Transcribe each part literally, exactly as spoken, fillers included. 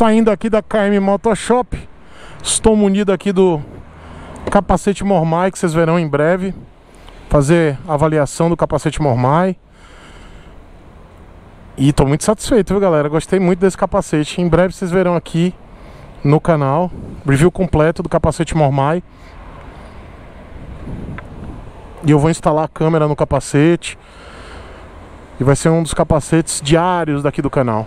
Saindo aqui da K M Motoshop, estou munido aqui do capacete Mormai, que vocês verão em breve. Fazer a avaliação do capacete Mormai. E estou muito satisfeito, viu, galera? Gostei muito desse capacete. Em breve vocês verão aqui no canal review completo do capacete Mormai. E eu vou instalar a câmera no capacete. E vai ser um dos capacetes diários daqui do canal.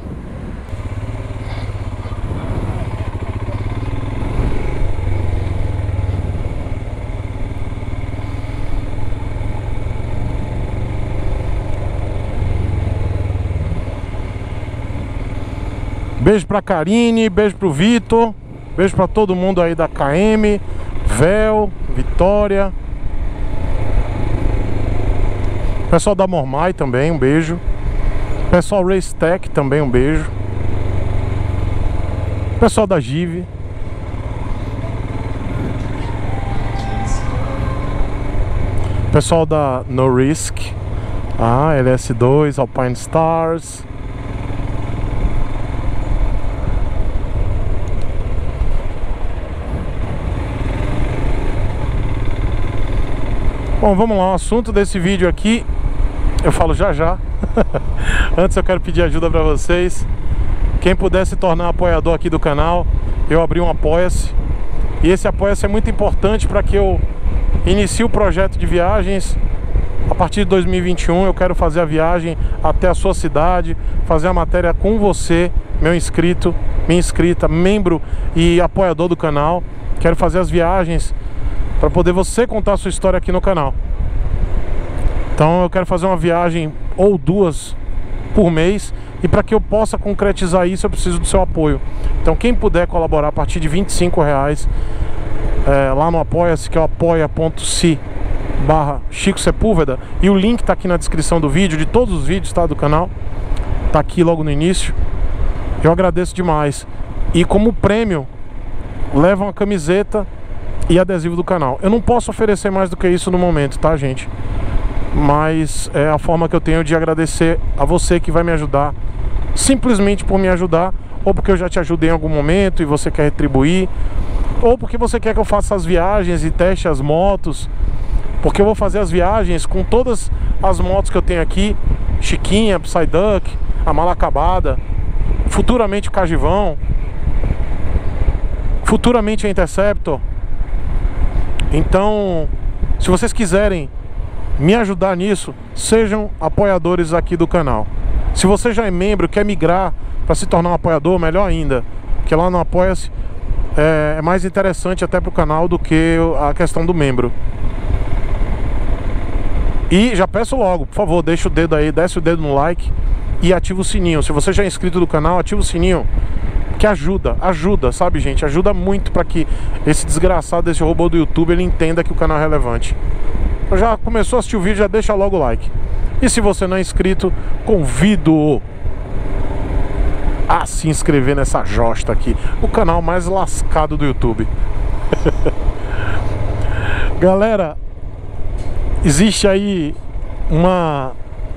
Beijo pra Karine, beijo pro Vitor, beijo pra todo mundo aí da K M, Vel, Vitória. Pessoal da Mormai também, um beijo. Pessoal Racetech também, um beijo. Pessoal da Give. Pessoal da No Risk. Ah, L S dois, Alpine Stars. Bom, vamos lá, o assunto desse vídeo aqui eu falo já já. Antes eu quero pedir ajuda para vocês. Quem puder se tornar apoiador aqui do canal, eu abri um Apoia-se. E esse Apoia-se é muito importante para que eu inicie o projeto de viagens. A partir de dois mil e vinte e um eu quero fazer a viagem até a sua cidade, fazer a matéria com você, meu inscrito, minha inscrita, membro e apoiador do canal. Quero fazer as viagens para poder você contar a sua história aqui no canal. Então eu quero fazer uma viagem ou duas por mês. E para que eu possa concretizar isso, eu preciso do seu apoio. Então quem puder colaborar a partir de vinte e cinco reais é, lá no Apoia-se, que é o apoia.se barra Chico Sepúlveda. E o link está aqui na descrição do vídeo, de todos os vídeos, tá, do canal. Tá aqui logo no início. Eu agradeço demais. E como prêmio, leva uma camiseta e adesivo do canal. Eu não posso oferecer mais do que isso no momento, tá, gente? Mas é a forma que eu tenho de agradecer a você que vai me ajudar, simplesmente por me ajudar, ou porque eu já te ajudei em algum momento e você quer retribuir, ou porque você quer que eu faça as viagens e teste as motos, porque eu vou fazer as viagens com todas as motos que eu tenho aqui: Chiquinha, Psyduck, a Mala Acabada, futuramente o Cagivão, futuramente a Interceptor. Então, se vocês quiserem me ajudar nisso, sejam apoiadores aqui do canal. Se você já é membro, quer migrar para se tornar um apoiador, melhor ainda, porque lá no Apoia-se é, é mais interessante até para o canal do que a questão do membro. E já peço logo, por favor, deixa o dedo aí, desce o dedo no like e ativa o sininho. Se você já é inscrito do canal, ativa o sininho, que ajuda, ajuda, sabe, gente? Ajuda muito para que esse desgraçado desse robô do YouTube ele entenda que o canal é relevante. Então já começou a assistir o vídeo, já deixa logo o like. E se você não é inscrito, convido-o a se inscrever nessa josta aqui, o canal mais lascado do YouTube. Galera, existe aí uma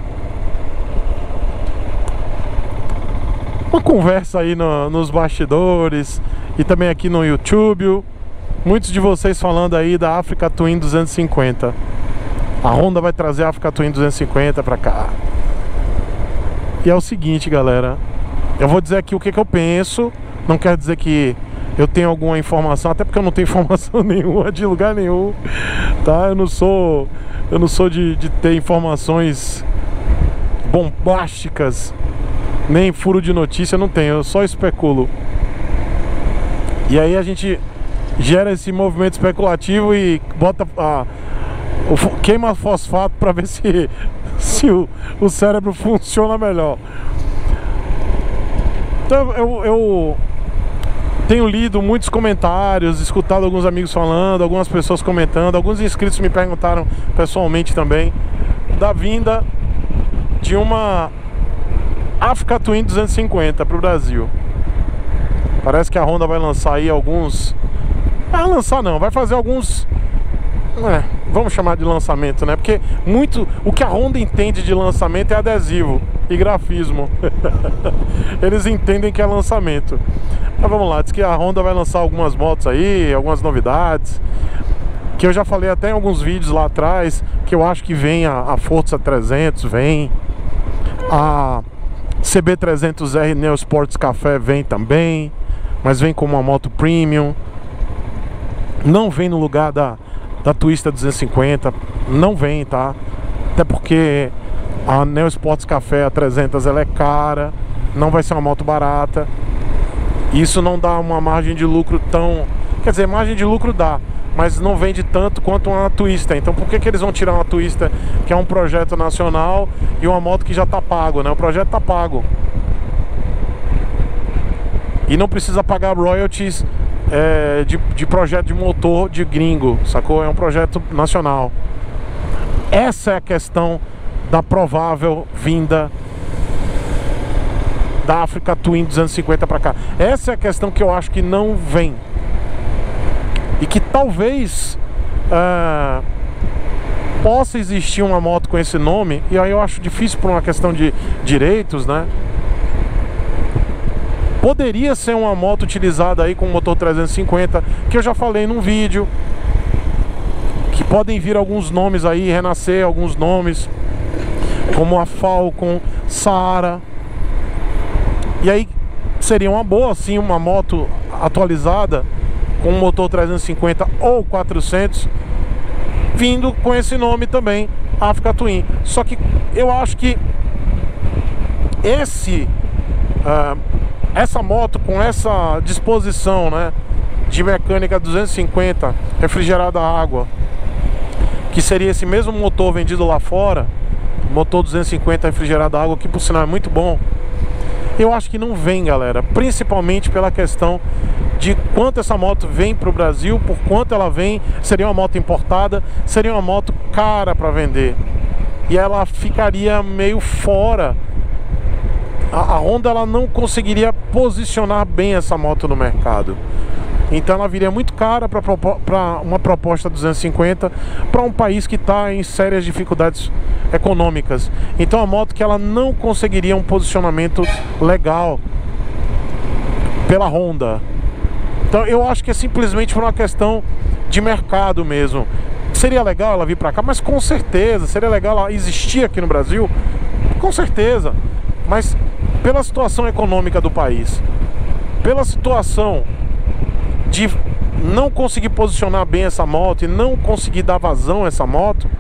uma conversa aí no, nos bastidores e também aqui no YouTube. Muitos de vocês falando aí da Africa Twin duzentos e cinquenta. A Honda vai trazer a Africa Twin duzentos e cinquenta pra cá. E é o seguinte, galera, eu vou dizer aqui o que, que eu penso. Não quer dizer que eu tenho alguma informação, até porque eu não tenho informação nenhuma de lugar nenhum, tá? Eu não sou Eu não sou de, de ter informações bombásticas, nem furo de notícia, não tenho, eu só especulo. E aí a gente gera esse movimento especulativo e bota a, o, queima fosfato para ver se, se o, o cérebro funciona melhor. Então eu, eu tenho lido muitos comentários, escutado alguns amigos falando, algumas pessoas comentando, alguns inscritos me perguntaram pessoalmente também da vinda de uma Africa Twin duzentos e cinquenta para o Brasil. Parece que a Honda vai lançar aí alguns... Vai lançar não, vai fazer alguns... É, vamos chamar de lançamento, né? Porque muito... O que a Honda entende de lançamento é adesivo. e grafismo. Eles entendem que é lançamento. Mas vamos lá, diz que a Honda vai lançar algumas motos aí, algumas novidades, que eu já falei até em alguns vídeos lá atrás, que eu acho que vem a, a Forza trezentos, vem a C B trezentos R Neo Sports Café, vem também, mas vem como uma moto premium. Não vem no lugar da, da Twister duzentos e cinquenta, não vem, tá? Até porque a Neo Sports Café, a trezentos, ela é cara, não vai ser uma moto barata. Isso não dá uma margem de lucro tão... Quer dizer, margem de lucro dá, mas não vende tanto quanto uma Twister. Então por que que eles vão tirar uma Twister, que é um projeto nacional, e uma moto que já tá pago, né? O projeto tá pago e não precisa pagar royalties é, de, de projeto de motor de gringo, sacou? É um projeto nacional. Essa é a questão da provável vinda da Africa Twin duzentos e cinquenta para cá. Essa é a questão que eu acho que não vem, e que talvez uh, possa existir uma moto com esse nome, e aí eu acho difícil por uma questão de direitos, né? Poderia ser uma moto utilizada aí com motor trezentos e cinquenta, que eu já falei num vídeo, que podem vir alguns nomes aí, renascer alguns nomes, como a Falcon, Saara. E aí seria uma boa, sim, uma moto atualizada com motor trezentos e cinquenta ou quatrocentos, vindo com esse nome também, Africa Twin. Só que eu acho que esse uh, essa moto com essa disposição, né, de mecânica duzentos e cinquenta refrigerada a água, que seria esse mesmo motor vendido lá fora, motor duzentos e cinquenta refrigerado a água, que por sinal é muito bom, eu acho que não vem, galera. Principalmente pela questão de quanto essa moto vem para o Brasil, por quanto ela vem. Seria uma moto importada, seria uma moto cara para vender, e ela ficaria meio fora. A, a Honda, ela não conseguiria posicionar bem essa moto no mercado. Então ela viria muito cara para uma proposta duzentos e cinquenta para um país que está em sérias dificuldades econômicas. Então a moto que ela não conseguiria um posicionamento legal pela Honda. Então eu acho que é simplesmente por uma questão de mercado mesmo. Seria legal ela vir para cá, mas com certeza. Seria legal ela existir aqui no Brasil, com certeza. Mas pela situação econômica do país, pela situação de não conseguir posicionar bem essa moto e não conseguir dar vazão a essa moto,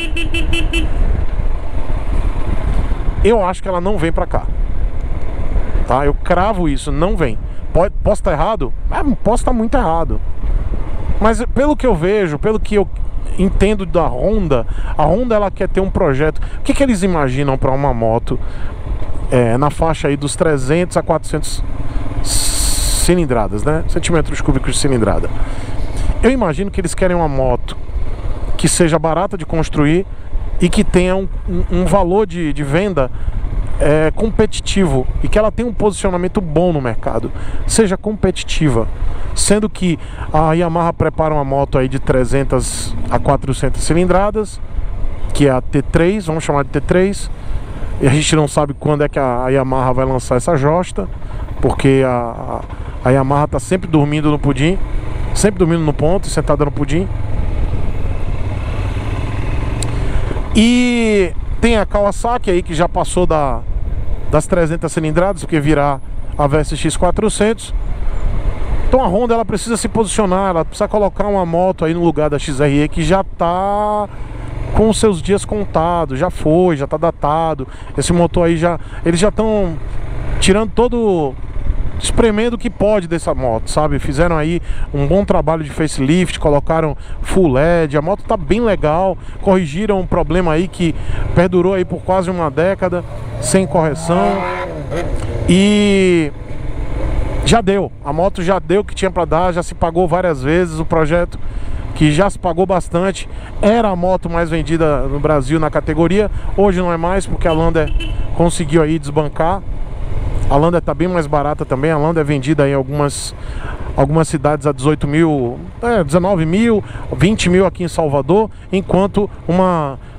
eu acho que ela não vem pra cá, tá? Eu cravo isso, não vem. Pode, posso estar errado? Ah, posso estar muito errado, mas pelo que eu vejo, pelo que eu entendo da Honda, a Honda, ela quer ter um projeto. O que que eles imaginam para uma moto é, na faixa aí dos trezentos a quatrocentos cilindradas, né? Centímetros cúbicos de cilindrada. Eu imagino que eles querem uma moto que seja barata de construir e que tenha um, um, um valor de, de venda é, competitivo, e que ela tenha um posicionamento bom no mercado, seja competitiva. Sendo que a Yamaha prepara uma moto aí de trezentas a quatrocentas cilindradas, que é a T três, vamos chamar de T três. E a gente não sabe quando é que a Yamaha vai lançar essa josta, porque a, a, a Yamaha tá sempre dormindo no pudim, sempre dormindo no ponto, sentada no pudim. E tem a Kawasaki aí, que já passou da, das trezentas cilindradas, porque virá a V S X quatrocentos. Então a Honda, ela precisa se posicionar, ela precisa colocar uma moto aí no lugar da X R E, que já tá com os seus dias contados, já foi, já tá datado. Esse motor aí já, eles já estão tirando todo, espremendo o que pode dessa moto, sabe? Fizeram aí um bom trabalho de facelift, colocaram full L E D, a moto tá bem legal, corrigiram um problema aí que perdurou aí por quase uma década sem correção, e já deu, a moto já deu o que tinha para dar, já se pagou várias vezes. O projeto, que já se pagou bastante, era a moto mais vendida no Brasil na categoria. Hoje não é mais, porque a Lander conseguiu aí desbancar. A Lander tá bem mais barata também. A Lander é vendida em algumas, algumas cidades a dezoito mil, é, dezenove mil, vinte mil aqui em Salvador, enquanto uma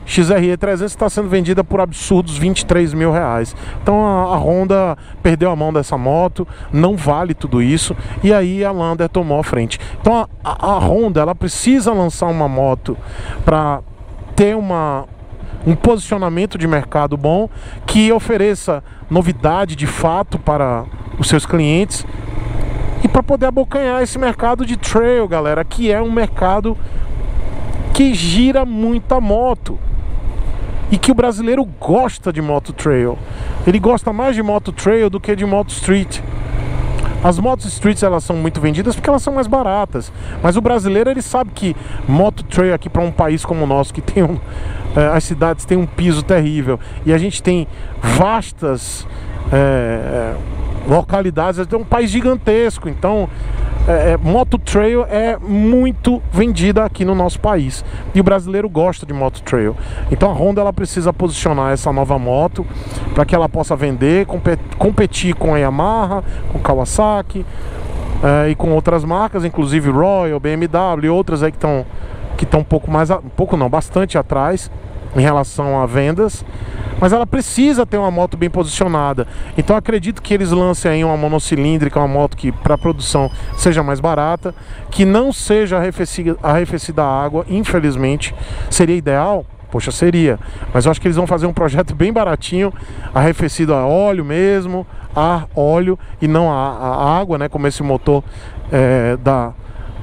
X R E trezentos está sendo vendida por absurdos vinte e três mil reais. Então a, a Honda perdeu a mão dessa moto, não vale tudo isso, e aí a Lander tomou a frente. Então a, a, a Honda, ela precisa lançar uma moto para ter uma, um posicionamento de mercado bom, que ofereça novidade de fato para os seus clientes, e para poder abocanhar esse mercado de trail, galera, que é um mercado que gira muita moto e que o brasileiro gosta de moto trail. Ele gosta mais de moto trail do que de moto street. As motos streets, elas são muito vendidas porque elas são mais baratas, mas o brasileiro, ele sabe que moto trail aqui para um país como o nosso, que tem um, é, as cidades têm um piso terrível e a gente tem vastas é, localidades, é um país gigantesco, então é, é, moto trail é muito vendida aqui no nosso país e o brasileiro gosta de moto trail. Então a Honda, ela precisa posicionar essa nova moto para que ela possa vender, competir com a Yamaha, com Kawasaki é, e com outras marcas, inclusive Royal, B M W e outras aí que estão que estão um pouco mais, um pouco não, bastante atrás em relação a vendas. Mas ela precisa ter uma moto bem posicionada. Então acredito que eles lancem aí uma monocilíndrica, uma moto que para produção seja mais barata, que não seja arrefecida, arrefecida a água, infelizmente. Seria ideal? Poxa, seria. Mas eu acho que eles vão fazer um projeto bem baratinho, arrefecido a óleo mesmo, ar, óleo e não a, a água, né? Como esse motor é, da...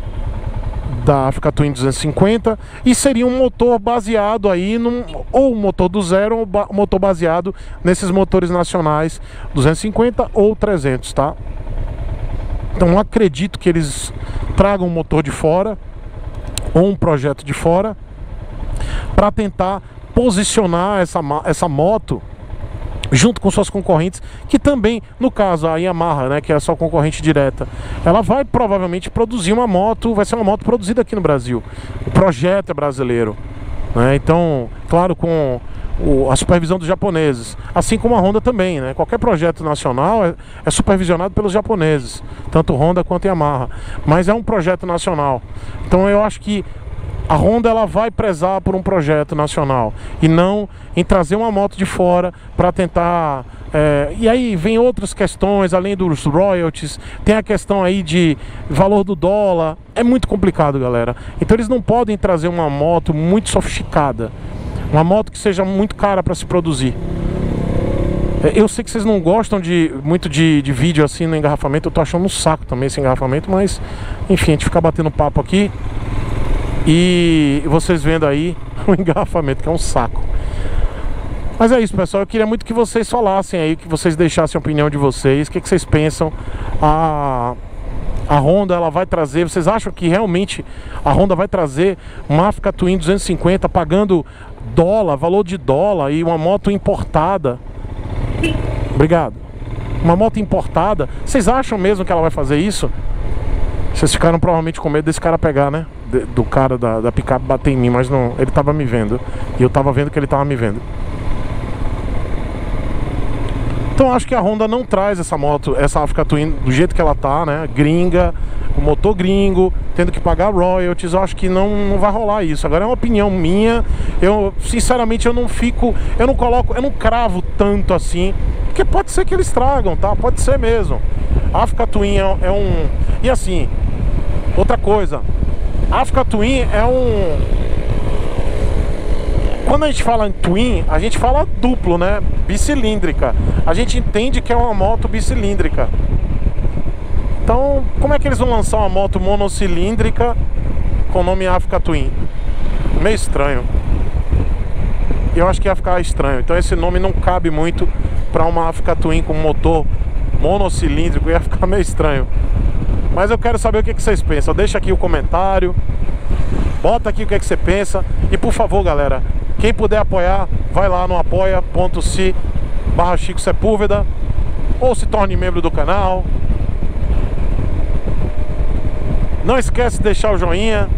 da Africa Twin duzentos e cinquenta, e seria um motor baseado aí num, ou um motor do zero, ou ba, motor baseado nesses motores nacionais duzentos e cinquenta ou trezentos, tá? Então acredito que eles tragam um motor de fora ou um projeto de fora para tentar posicionar essa, essa moto junto com suas concorrentes, que também, no caso, a Yamaha, né, que é a sua concorrente direta, ela vai provavelmente produzir uma moto, vai ser uma moto produzida aqui no Brasil. O projeto é brasileiro, né? Então, claro, com o, a supervisão dos japoneses, assim como a Honda também, né? Qualquer projeto nacional é, é supervisionado pelos japoneses, tanto Honda quanto Yamaha, mas é um projeto nacional. Então eu acho que a Honda, ela vai prezar por um projeto nacional e não em trazer uma moto de fora para tentar... É, e aí vem outras questões, além dos royalties, tem a questão aí de valor do dólar. É muito complicado, galera. Então eles não podem trazer uma moto muito sofisticada, uma moto que seja muito cara para se produzir. Eu sei que vocês não gostam de, muito de, de vídeo assim no engarrafamento. Eu tô achando um saco também esse engarrafamento, mas enfim, a gente fica batendo papo aqui e vocês vendo aí o engarrafamento, que é um saco. Mas é isso, pessoal. Eu queria muito que vocês falassem aí, que vocês deixassem a opinião de vocês. O que, que vocês pensam? A, a Honda, ela vai trazer... Vocês acham que realmente a Honda vai trazer uma Africa Twin duzentos e cinquenta pagando dólar, valor de dólar, e uma moto importada? Obrigado. Uma moto importada. Vocês acham mesmo que ela vai fazer isso? Vocês ficaram provavelmente com medo desse cara pegar, né? De, do cara da, da picape bater em mim, mas não, ele tava me vendo. E eu tava vendo que ele tava me vendo. Então acho que a Honda não traz essa moto, essa Africa Twin do jeito que ela tá, né? Gringa, o motor gringo, tendo que pagar royalties. Eu acho que não, não vai rolar isso. Agora é uma opinião minha. Eu, sinceramente, eu não fico... Eu não coloco... Eu não cravo tanto assim. Porque pode ser que eles tragam, tá? Pode ser mesmo. A Africa Twin é, é um... E assim, outra coisa. A Africa Twin é um... Quando a gente fala em Twin, a gente fala duplo, né? Bicilíndrica. A gente entende que é uma moto bicilíndrica. Então, como é que eles vão lançar uma moto monocilíndrica com o nome Africa Twin? Meio estranho. Eu acho que ia ficar estranho. Então esse nome não cabe muito para uma Africa Twin com motor monocilíndrico. Ia ficar meio estranho. Mas eu quero saber o que, que vocês pensam. Deixa aqui o comentário. Bota aqui o que, é que você pensa. E por favor, galera, quem puder apoiar, vai lá no apoia.se barra Chico Sepúlveda, ou se torne membro do canal. Não esquece de deixar o joinha.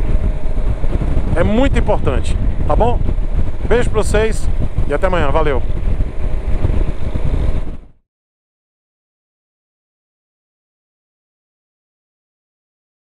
É muito importante, tá bom? Beijo pra vocês e até amanhã. Valeu!